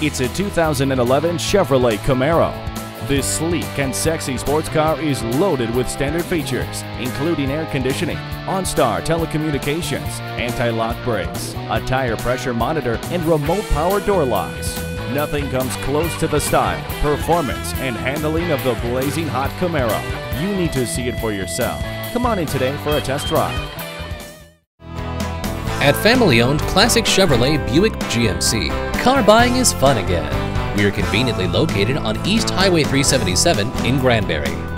It's a 2011 Chevrolet Camaro. This sleek and sexy sports car is loaded with standard features, including air conditioning, OnStar telecommunications, anti-lock brakes, a tire pressure monitor, and remote power door locks. Nothing comes close to the style, performance, and handling of the blazing hot Camaro. You need to see it for yourself. Come on in today for a test drive. At family-owned classic Chevrolet Buick GMC, car buying is fun again. We are conveniently located on East Highway 377 in Granbury.